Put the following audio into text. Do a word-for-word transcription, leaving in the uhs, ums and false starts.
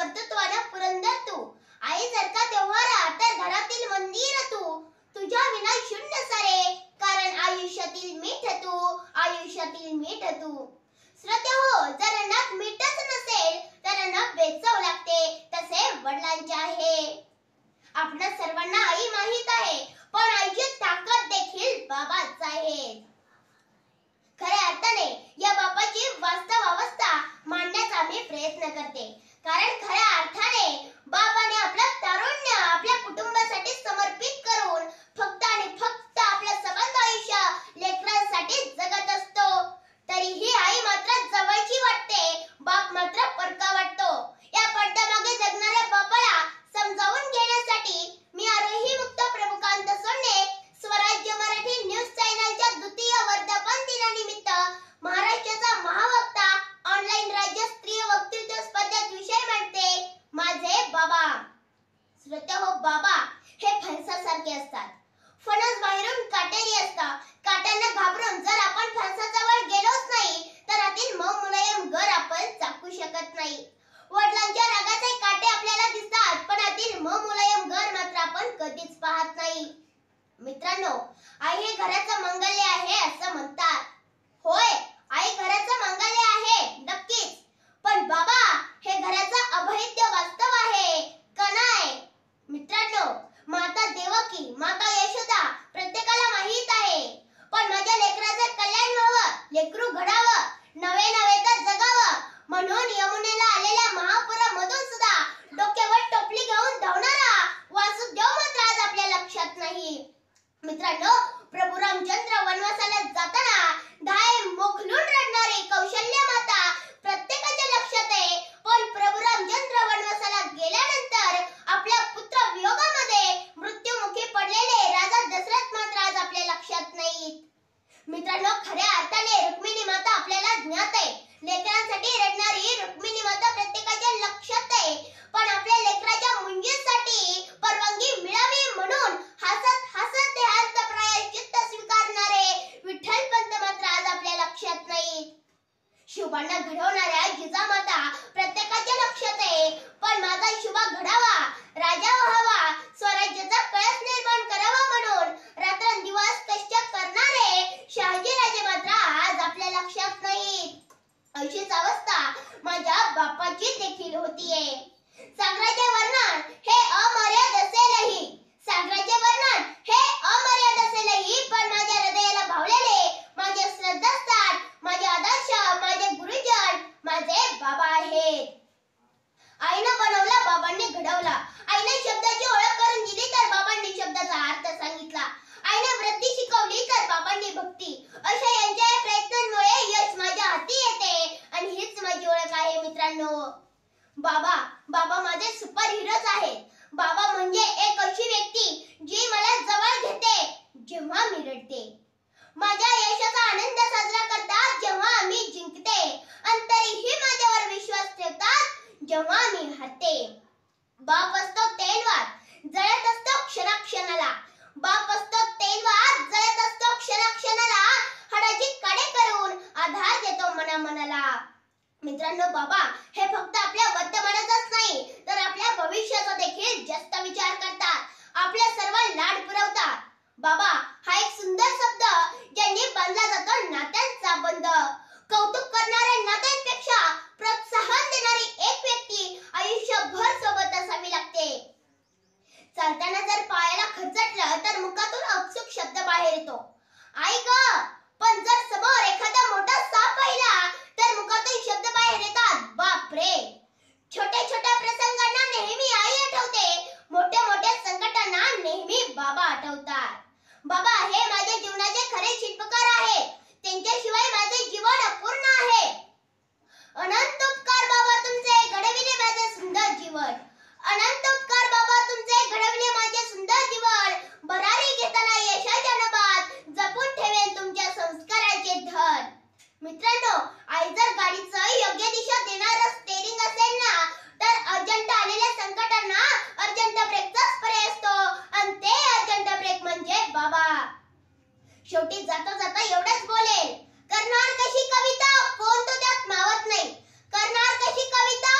कर्तृत्वानं पुरंदर तू, आई सारखा तेव्हारा तर घरातील मंदिर तू, तुझ्या विना शून्य सारे, कारण आयुष्यातील मीठ तू, आयुष्यातील मीठ तू. श्रोते हो, जर अन्नात मीठच नसेल तर अन्न बेचव लागते, तसे वडिलांचे आहे. आपणा सर्वांना आई माहित आहे, पण आईची ताकद देखील बाबाच आहे. खऱ्या अर्थाने या बापाची वास्तव अवस्था मांडण्याचा मी प्रयत्न करते, कारण खऱ्या अर्थाने बाबाने आपलं तारुण्य आपल्या कुटुंबासाठी समर्पित करून फक्त आणि फक्त आपलं सबंध आयुष्य लेकरांसाठी जगत असतो. तरीही आई मात्र जवळची वाटते, बाप मात्र परका वाटतो. या पडद्यामागे जगणाऱ्या बापाला समजावून घेण्यासाठी मी आरोही मुक्त प्रभुकांत सोन्ने स्वराज्य मराठी न्यूज चॅनलच्या द्वितीय वर्धापन दिनानिमित्त महाराष्ट्राचा महावक्ता ऑनलाईन राज्य स्त्री वक्तृत्व स्पर्धेत विषय मांडते, माझे बाबा. श्रोते हो, बाबा हे फणसासारखे असतात. फणस बाहेरून काटेरी असतं. काट्यांना घाबरून जर आपण फणसाजवळ गेलोच नाही तर आतील मऊ मुलायम गर आपण चाकू शकत नाही. वडिलांच्या रागाचे काटे आपल्याला दिसतात, पण आतील मऊ मुलायम गर मात्र आपण कधीच पाहत नाही. मित्रांनो, आई हे घराचं मंगल्य आहे असं म्हणतात. होय, आई घराचं मंगल्य आहे नक्कीच, पण बाबा हे घराचं अभेद्य वास्तव आहे का नाही? मित्रांनो, माता देवकी, माता यशोदा प्रत्येकाला माहित आहे, पण माझ्या लेकराचं कल्याण व्हावं, लेकरू घडावं, नवे नवे तर जगावं म्हणून यमुनेला आलेल्या महापुरामधून सुद्धा डोक्यावर टोपली घेऊन धावणारा वासुदेव मात्र आज आपल्या लक्षात नाही. मित्रांनो, प्रभू रामचंद्र वनवासाला जाताना धाय मोखलून रडणारी कौशल्य माता प्रत्येकाच्या लक्षात आहे, पण प्रभू रामचंद्र वनवासाला गेल्यानंतर आपल्या पुत्र वियोगामध्ये मृत्युमुखी पडलेले राजा दशरथ मात्र आज आपल्या लक्षात नाहीत. मित्रांनो, खऱ्या अर्थाने रुक्मिणी माता आपल्याला ज्ञात आहे. लेकरांसाठी रडणारी रुक्मिणी माता प्रत्येकाच्या लक्षात आहे, पण आपल्या लेकराच्या मुंजीसाठी परवानगी मिळावी म्हणून हसत हसत देहांत प्रायश्चित्त स्वीकारणारे विठ्ठलपंत मात्र आज आपल्या लक्षात नाहीत. शुभांना घडवणाऱ्या जिजामाता प्रत्येकाच्या लक्षात आहे, पण माझा शुभा घडावा, राजा व्हावा, स्वराज्याचा कळस निर्माण करावा म्हणून रात्रंदिवस कष्ट करणारे शहाजीराजे मात्र आज आपल्या लक्षात नाहीत. अशीच अवस्था माझ्या बापाची देखील होतीये. सागराचे वर्णन हे अमर्याद असेलही, सागराचे वर्णन हे अमर्याद असेलही, पण माझ्या हृदयाला भावलेले माझे श्रद्धास्थान, माझे आदर्श, माझे गुरुजन माझे बाबा आहेत. आईनं बनवला, बाबांनी घडवला. आईने शब्दाची ओळख करून दिली तर बाबांनी शब्दाचा अर्थ सांगितला. आईने वृत्ती शिकवली तर बाबांनी भक्ती. अशा यांच्या या प्रयत्नांमुळे यश माझ्या हाती येते आणि हीच माझी ओळख आहे. मित्रांनो, बाबा बाबा माझे सुपर हिरोज आहेत. बाबा म्हणजे एक अशी व्यक्ती जी मला जवळ घेते जेव्हा मी रडते, माझ्या यशाचा आनंद साजरा करतात जेव्हा आम्ही जिंकते, आणि तरीही माझ्यावर विश्वास ठेवतात जेव्हा मी हरते. बाप असतो तेलवार, जळत असतो क्षणाक्षणाला. बाप असतो तेलवार, जळत असतो क्षणाक्षणाला, हाडाची काडे करून आधार देतो मना मनाला. मित्रांनो, बाबा हे फक्त आपल्या वर्तमानाचाच नाही तर आपल्या भविष्याचा देखील जास्त विचार करतात, आपल्या सर्व लाड पुरवतात. बाबा हा एक सुंदर शब्द ज्यांनी बांधला जातो नात्यांचा बंध. कौतुक करणाऱ्या नात्यांपेक्षा प्रोत्साहन देणारी एक व्यक्ती आयुष्यभर सोबत असावी लागते. चालताना जर पायाला खरचटलं तर मुखातून अपशुक शब्द बाहेर येतो, आई ग, पण जर समोर एखादा मोठा साप पाहिला तर मुखातून शब्द बाहेर येतात, बाप रे. छोट्या छोट्या प्रसंगांना नेहमी आई आठवते, मोठ्या मोठ्या संकटांना नेहमी बाबा आठवतात. बाबा हे माझ्या जीवनाचे खरे शिल्पकार आहेत, त्यांच्याशिवाय माझे जीवन अपूर्ण आहे. अनंत उपकार बाबा तुमचे घडविले माझे सुंदर जीवन, अनंत उपकार बाबा तुमचे घडविले माझे सुंदर जीवन. भरारी घेताना यशाच्या नभात जपून ठेवेन तुमच्या संस्काराचे धन. मित्रांनो, आई जर गाडीचं योग्य दिशा देणारं स्टेरिंग असेल ना तर अर्जंट आलेल्या संकटांना अर्जंट ब्रेकचाच पर्याय असतो, आणि ते अर्जंट ब्रेक म्हणजे बाबा. शेवटी जाता जाता एवढंच बोलेल, करणार कशी कविता कोण तो त्यात मावत नाही, करणार कशी कविता